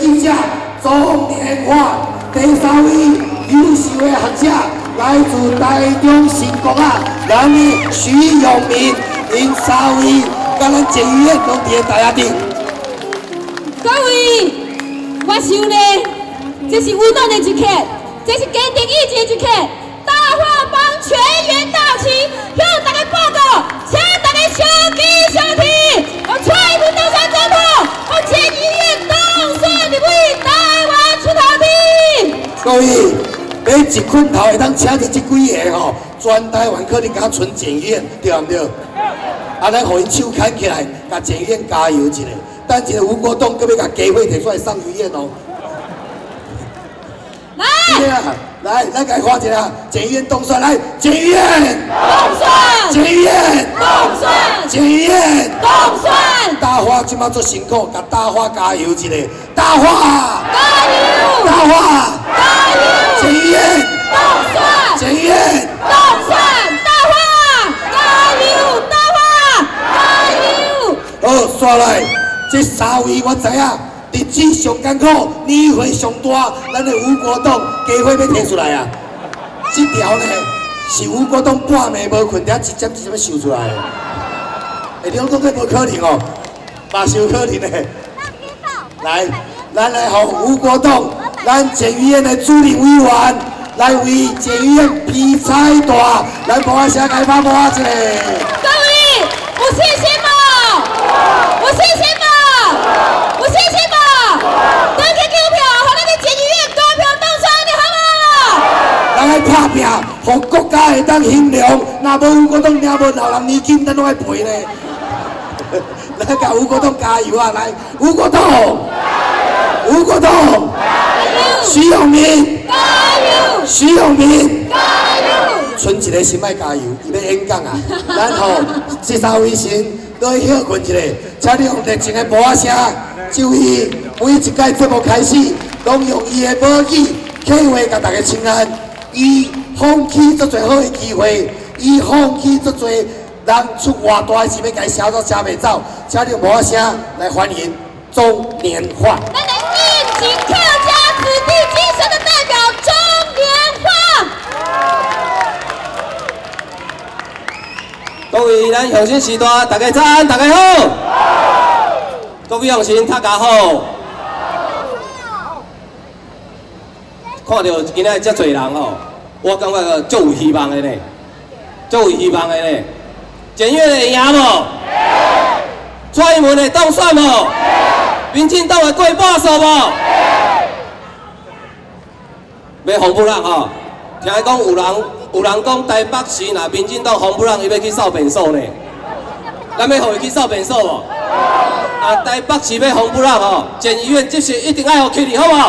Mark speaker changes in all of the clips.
Speaker 1: 记者钟年华，第3位优秀的学者来自台中成功啊，咱的徐永明，因3位甲咱监狱院拢伫台下顶。
Speaker 2: 各位，我想呢，这是运动的一刻，这是坚定意志的一刻。大化帮全员到齐，向大家报告，请大家小记小听，我蔡英文当选总统，我监狱院当选立委，台湾出头天。
Speaker 1: 各位，每一捆头会当请到这几个吼，全台湾可能甲存监狱院，对毋对？啊，咱互因手牵起来，甲监狱院加油一下。等一下吴国栋搁要甲家伙摕出来送医院哦。来，咱来看一下，监狱院当选来，监狱院
Speaker 2: 当选，
Speaker 1: 监狱院
Speaker 2: 当选，
Speaker 1: 监狱院
Speaker 2: 当选。
Speaker 1: 大花即马做辛苦，甲大花加油一下，大花
Speaker 2: 加油，
Speaker 1: 大花
Speaker 2: 加油，
Speaker 1: 监狱院
Speaker 2: 当选，
Speaker 1: 监狱院
Speaker 2: 当选，大花加油，大花加油。
Speaker 1: 好，刷来，这3位我知影。日子上艰苦，年岁上大，咱的吴国栋家伙要摕出来啊！这条呢是吴国栋半暝无困，遐一针一针要秀出来的。你拢讲这无可能哦，嘛是有可能的。来，咱来互吴国栋，咱监狱院的主任委员来为监狱院披彩带，来帮我写开发播一下。
Speaker 2: 各位，有信心吗？有信心吗？有信心吗？登去投票，互咱的监狱院高票当选，你好无？
Speaker 1: 咱来拍拼，互国家会当兴隆。若无吴国栋，领无老人年金，咱拢爱赔咧。咱甲吴国栋加油啊！来，吴国栋，吴国栋，徐永明，
Speaker 2: 加油！
Speaker 1: 徐永明，
Speaker 2: 加油！
Speaker 1: 剩一个心爱加油，伊要演讲啊。然后这3位先都要休困一下，请你用热情的鼓声，就以每一届节目开始，拢用伊的母语客话甲大家请安。伊放弃足侪好的机会，伊放弃足侪人出偌大的钱要甲伊写都写袂走，请你用鼓声来欢迎钟年华。
Speaker 2: 咱的应景客家子弟精神的代表钟年华。
Speaker 3: 各位咱乡亲时代，大家早安，大家好。各位乡亲，大家好。看到今仔遮侪人哦，我感觉足有希望的呢，足有希望的呢。监狱会赢无？蔡英文会当选无？民进党会过半数无？要红不让哦，听讲有人讲台北市若民进党红不让，伊要去扫便所呢。咱要互伊去扫便所无？啊，台北市要红不让哦，监狱院这时一定爱互去你，好无？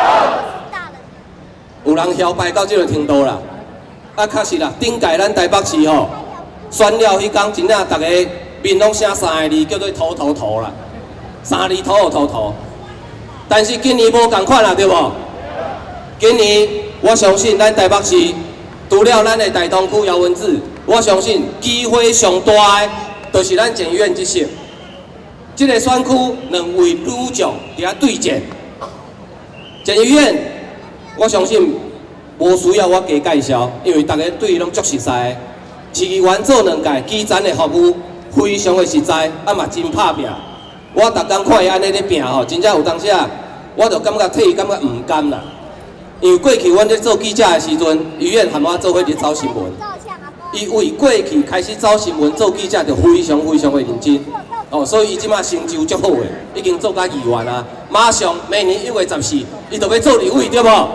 Speaker 3: 有人嚣摆到这个程度啦，啊，确实啦，顶届咱台北市吼选了迄天，真正大家面拢写3个字，叫做投投投啦，3字投投投。但是今年无共款啦，对无？今年我相信咱台北市除了咱的大东区姚文智，我相信机会上大的，就是咱监狱院这些。这个选区2位女将伫遐对战，监狱院。我相信无需要我加介绍，因为大家对伊拢足熟悉的。市议员做2届，基层的服务非常的实在，啊嘛真拍拼。我逐工看伊安尼咧拼吼，真正有当时啊，我就感觉替伊感觉唔甘啦。因为过去阮咧做记者的时阵，医院喊我做伙咧走新闻，伊为过去开始走新闻做记者就非常非常的认真。哦，所以伊即马成就足好诶，已经做到议员啊！马上明年1月14，伊就要做立委，对无？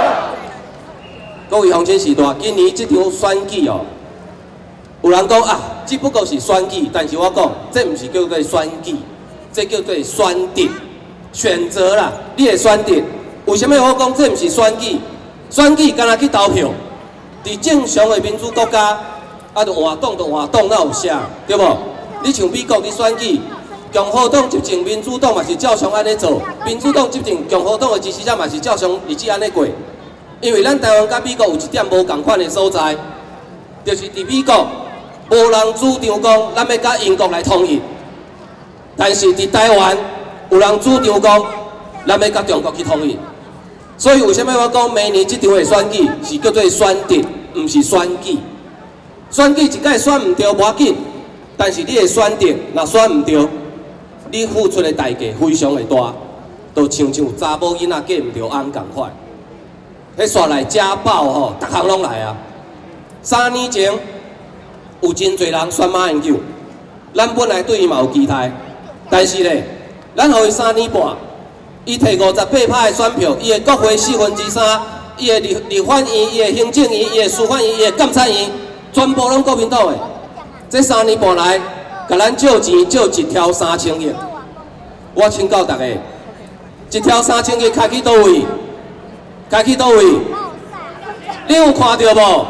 Speaker 3: 各位乡亲时代，今年这场选举哦，有人讲啊，只不过是选举，但是我讲，这毋是叫做选举，这叫做选择，选择啦，你的选择。为什么我讲这毋是选举？选举敢若去投票，伫正常的民主国家，啊，就换党就换党，哪有啥，对无？你像美国伫选举，共和党执政，民主党嘛是照常安尼做；民主党执政，共和党的支持者嘛是照常日子安尼过。因为咱台湾甲美国有一点无共款的所在，就是伫美国无人主张讲咱要甲英国来统一，但是伫台湾有人主张讲咱要甲中国去统一。所以为什么我讲明年这场的选举是叫做选择，唔是选举？选举一届选唔对无要紧，但是你的选择若选唔对，你付出的代价非常的大，就像查某囡仔嫁唔着翁共款。迄煞来家暴吼，逐项拢来啊！3年前有真侪人选马英九，咱本来对伊嘛有期待，但是咧，咱互伊3年半。伊摕58%的选票，伊的国会3/4，伊的立法院、伊的行政院、伊的司法院、伊的监察院，全部拢国民党的。这3年半来，甲咱借钱借一条3000亿。我请教大家，一条3000亿开去倒位？开去倒位？你有看到无？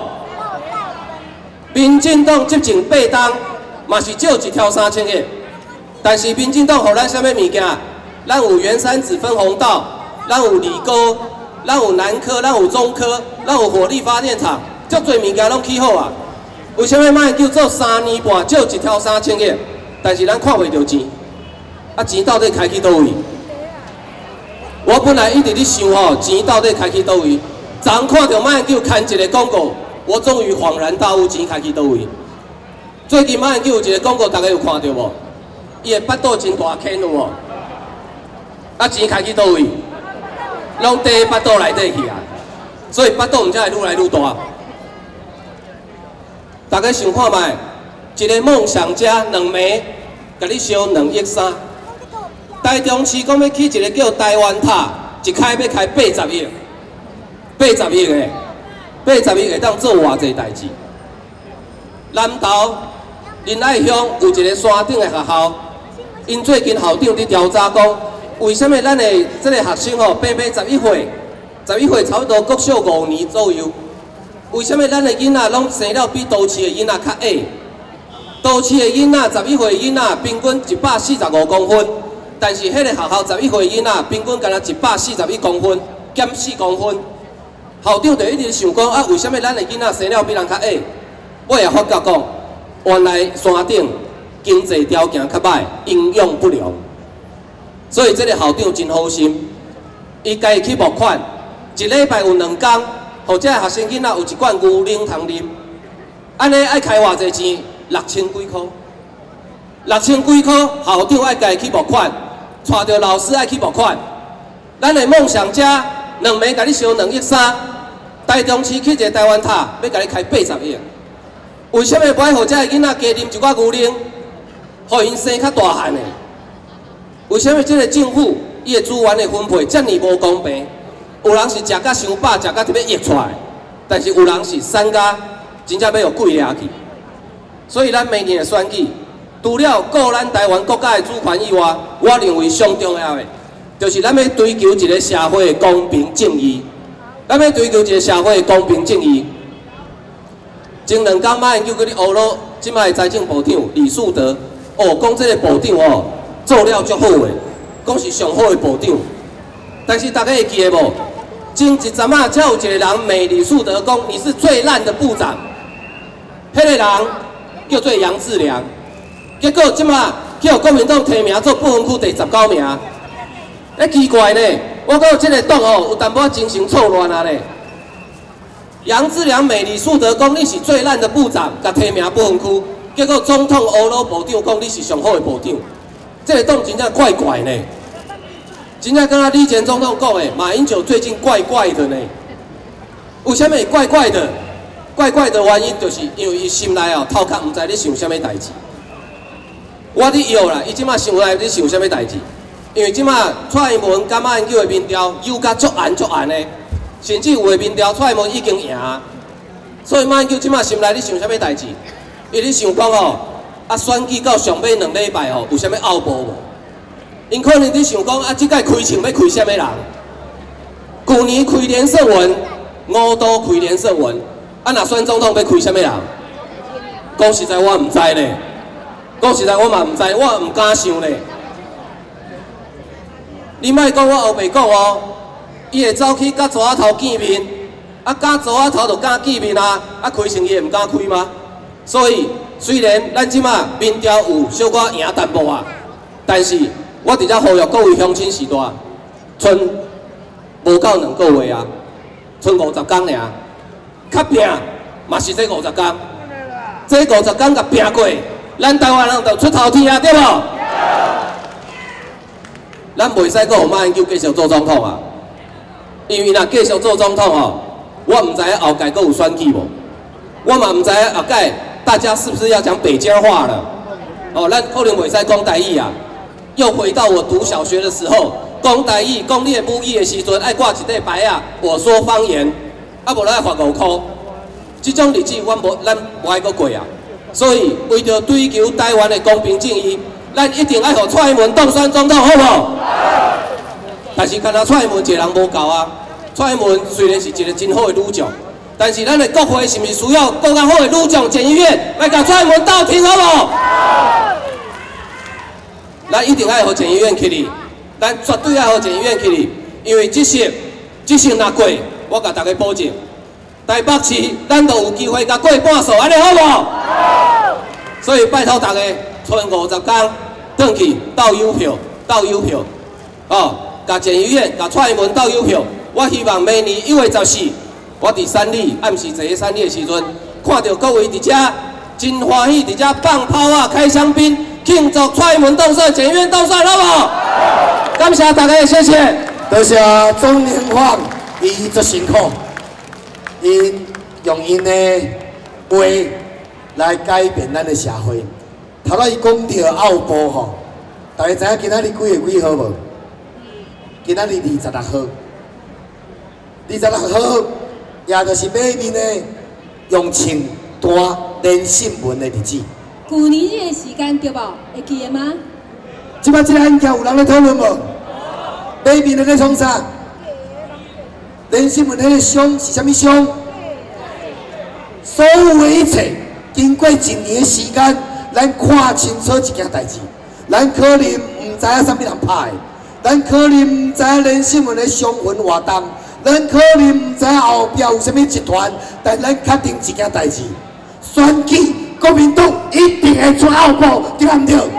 Speaker 3: 民进党执政8党，嘛是借一条3000亿，但是民进党互咱啥物物件？咱有圆山子分红道，咱有理工，咱有南科，咱有中科，咱有火力发电厂，足侪物件拢起好啊。为什么马英九做3年半借一条3000亿，但是咱看袂到钱？啊，钱到底开去倒位？我本来一直咧想吼，钱到底开去倒位？昨看到马英九牵一个广告，我终于恍然大悟，钱开去倒位？最近马英九有一个广告，大家有看到无？伊的腹肚真大坑有无？啊，钱开去倒位？拢伫腹肚内底去啊！所以腹肚毋才会愈来愈大。大家想看卖，一个梦想家2暝，甲你烧2亿3。台中市讲要起一个叫台湾塔，一开要开80亿，80亿的，80亿会当做偌济代志。南投仁爱乡有一个山顶的学校，因最近校长伫调查讲。为什么咱的这个学生吼，平平11岁，11岁差不多国小5年左右。为什么咱的囡仔拢生了比都市的囡仔较矮？都市的囡仔11岁的囡仔平均145公分，但是迄个学校11岁的囡仔平均干那141公分，减4公分。校长就一直想讲啊，为什么咱的囡仔生了比人较矮？我也发觉讲，原来山顶经济条件较歹，营养不良。所以这个校长真好心，伊家己去募款，一礼拜有2天，或者学生囡仔有一罐牛奶通啉。安尼爱开偌济钱？6000几块，6000几块，校长爱家己去募款，带着老师爱去募款。咱的梦想家2暝甲你烧2亿3，台中市起一个台湾塔，要甲你开80亿。为什么不爱互这个囡仔加啉一罐牛奶，互因生较大汉的？为什么这个政府伊的资源的分配这么无公平？有人是食甲伤饱，食甲特别溢出来，但是有人是省甲真正要有贵下去。所以咱明年的选举，除了顾咱台湾国家的主权以外，我认为上重要的，就是咱要追求一个社会的公平正义。咱要追求一个社会的公平正义。前2天马英九去咧乌鲁，即摆财政部长李树德，讲这个部长做了足好诶，讲是上好的部长。但是大家会记得无？前一阵啊，才有一个人骂李树德讲你是最烂的部长。迄个人叫做杨志良，结果即摆去国民党提名做不分区第19名。奇怪呢，我讲这个党有淡薄精神错乱啊咧。杨志良骂李树德讲你是最烂的部长，甲提名不分区，结果总统乌鲁部长讲你是上好的部长。这个党真正怪怪呢，真正跟李前总统讲的，马英九最近怪怪的呢。为什么怪怪的？怪怪的原因就是因为伊心内头壳唔知咧想啥物代志。我伫摇啦，伊即马想来咧想啥物代志？因为即马蔡英文甲马英九的民调又甲足暗的，甚至有的民调蔡英文已经赢，所以马英九即马心内咧想啥物代志？伊咧想讲选举到上尾2礼拜有啥物拗步无？因可能伫想讲即届开枪要开啥物人？去年开连胜文，5都开连胜文，若选总统要开啥物人？讲实在我唔知咧，讲实在我嘛唔知，我唔敢想咧。你莫讲我后白讲伊会走去甲蛇仔头见面，甲蛇仔头就敢见面开枪伊会唔敢开吗？所以。虽然咱即马民调有小可赢淡薄但是我伫遮呼吁各位乡亲时代， 剩无够2个月啊，剩50天尔，较拼嘛是这50天，这50天甲拼过，咱台湾人就出头天啊，对无？咱袂使搁互马英九继续做总统啊，因为若继续做总统吼，我唔知影后届搁有选举无，我嘛唔知影后届大家是不是要讲北京话了？哦，咱可能袂使讲台语啊。又回到我读小学的时候，讲台语、讲你的母语的时阵，爱挂一块牌啊，我说方言，啊无咱爱罚5块。这种日子咱无爱搁过啊。所以为着追求台湾的公平正义，咱一定爱互蔡英文当选总统，好不好？但是干那蔡英文一个人无够啊。蔡英文虽然是一个真好的女将，但是咱的国会是毋是需要更加好的女将检议院来甲蔡英文斗挺，好不好？咱一定爱互检议院起立，咱绝对爱互检议院起立，因为这些若过，我甲大家保证，台北市咱就有机会甲过半数，安尼好不好？好。所以拜托大家，剩50天，转去斗邮票，哦，甲检议院、甲蔡英文斗邮票。我希望明年1月14，我伫三里暗时坐喺三里的时阵，看到各位伫遮真欢喜，伫遮放炮啊、开香槟。庆祝蔡英文当选，检议院当选，好不好？感谢大家，谢谢。
Speaker 1: 多谢钟年晃，伊足辛苦，因用因的话来改变咱的社会。头仔伊讲到奥步吼，大家知影今仔日几号无？今仔日26号。26号，也就是买面的用庆大连新闻的日子。
Speaker 2: 去年这个时间对无？会记得吗？
Speaker 1: 即摆这个案件有人咧讨论无？买面的咧创啥？连新闻迄个伤是啥物伤？所有的一切，经过1年的时间，咱看清楚一件代志，咱可能唔知影啥物人拍的，咱可能唔知影连新闻的伤痕活动，咱可能唔知影后壁有啥物集团，但咱确定一件代志，选举。国民党一定会出奥步，对唔对？